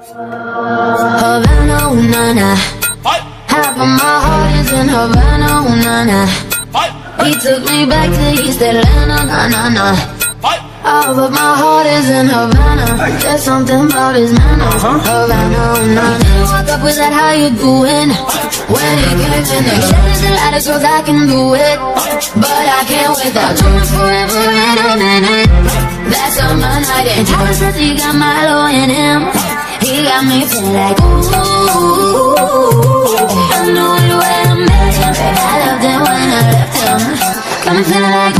Havana, ooh, na, na. Half of my heart is in Havana, ooh, na, na. He took me back to East Atlanta, na, na, na. All of my heart is in Havana. There's something about his manners. Havana, ooh, na, na. What's up with that, how you doing? When he came in, they said it's a lot of girls I can do it, but I can't without you forever and a minute. That's on my night and Tyler says he got Milo in him. He got me feeling like ooh, I knew it when I met him. I loved him when I left him. Got me feeling like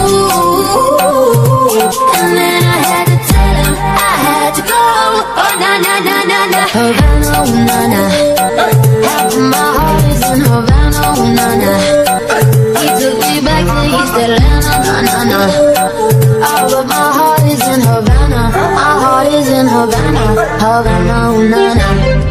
ooh, and then I had to tell him I had to go. Oh na na na na na. Havana, ooh, na na. Half of my heart is in Havana, ooh, na na. He took me back to East Atlanta, na na na. All of my heart is in Havana. My heart is in Havana, Havana, ooh, na na.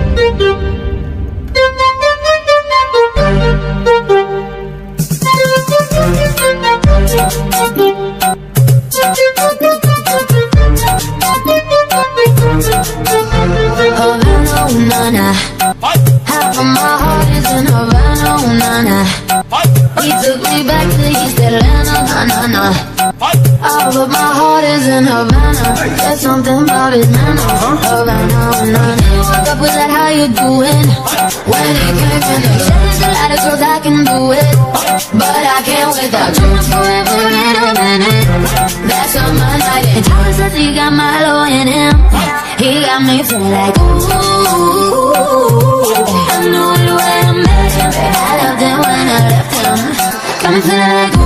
Havana, ooh, na na. Half of my heart is in Havana, ooh, na na. He took me back to East Atlanta, na na na. All of my heart is in Havana. There's something about his manners. Havana, ooh, na na. What's up with that, how you doing? When he came in, they said there's a lot of girls I can do it, but I can't without you forever and a minute. That's on my night and Tyler says he got Milo in him. He got me feeling like ooh, I knew it when I met him. I loved him when I left him. Got me feeling like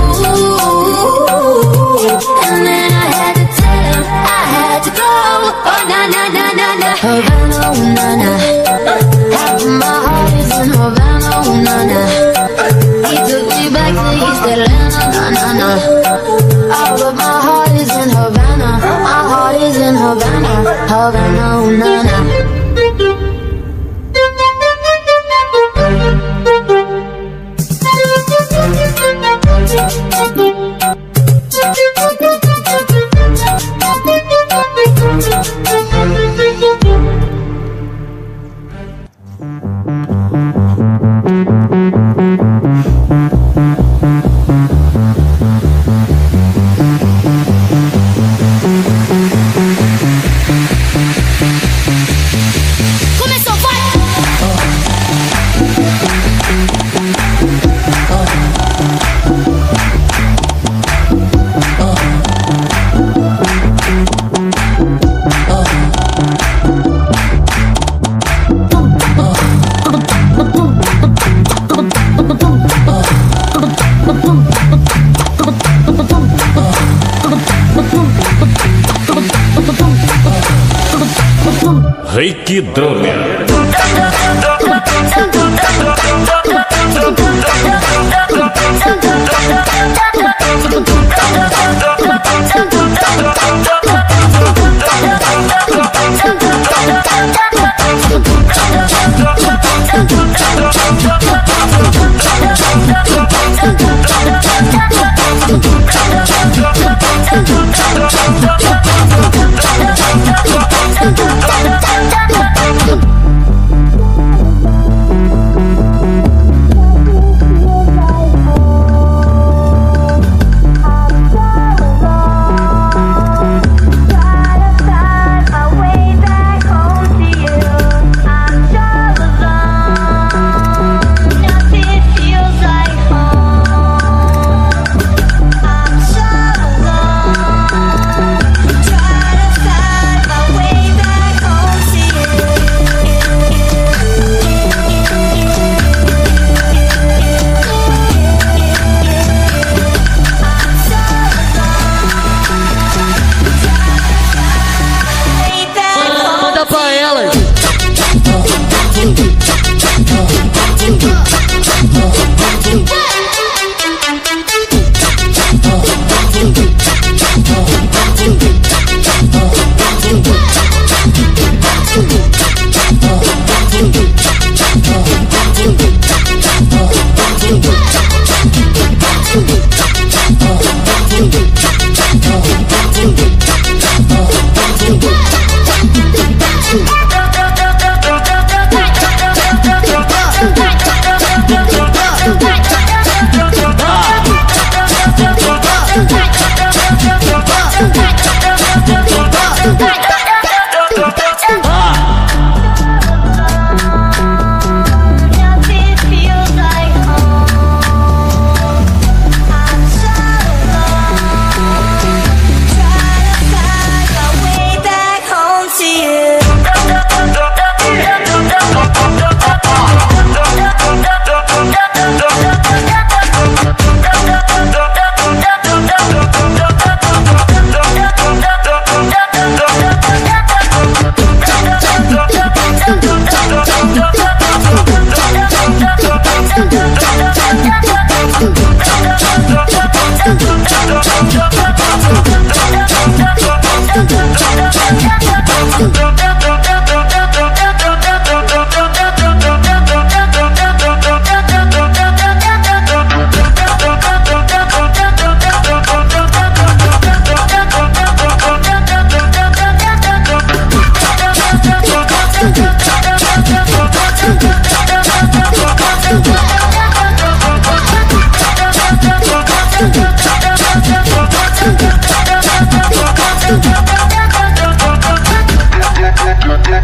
ooh, and then I had to tell him I had to go. Oh na na na na na. Havana, ooh, na na. Half of my heart is in Havana, ooh, na na. He took me back to East Atlanta, na na na. All of my heart is in Havana. My heart is in Havana, Havana, ooh, na na. Reikidônia.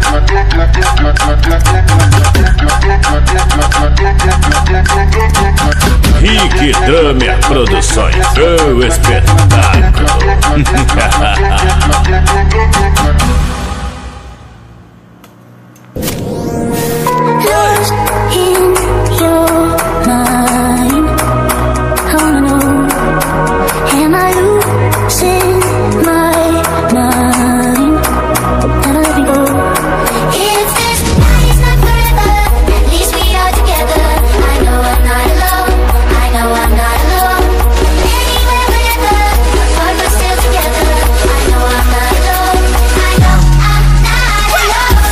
Rick Drummer Produções, o espetáculo. Lost in your mind, I wanna know, am I losing my mind? Never let me go. If this night is not forever, at least we are together. I know I'm not alone, I know I'm not alone. Anywhere, whenever, apart but still together. I know I'm not alone, I know I'm not alone.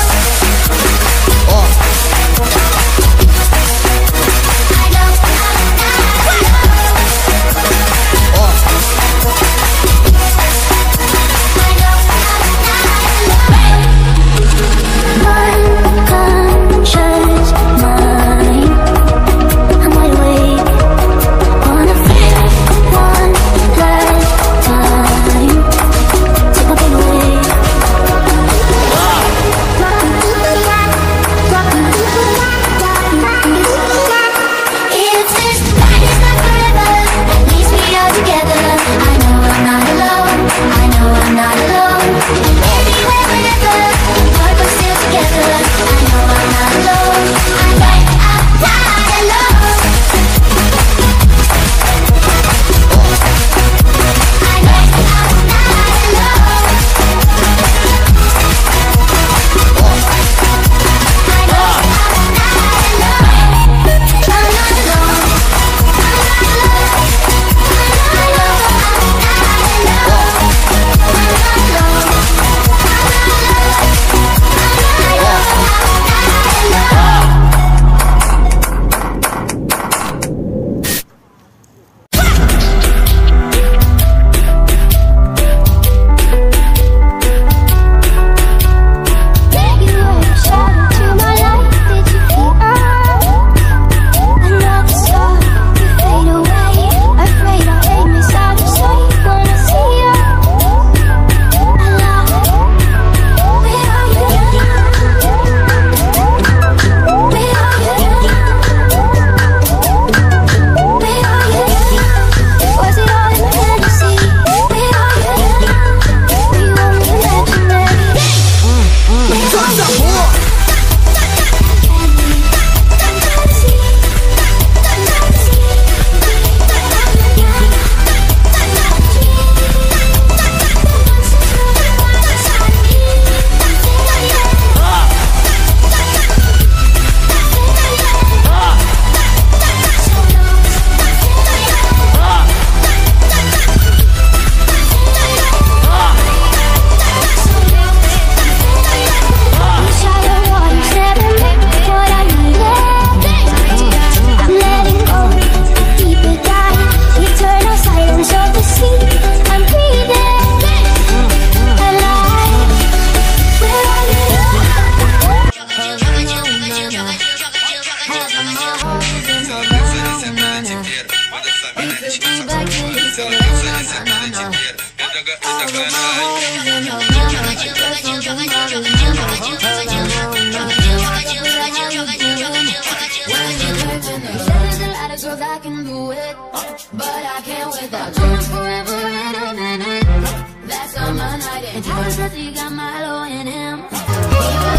That's on my night, and how does he got Milo in him?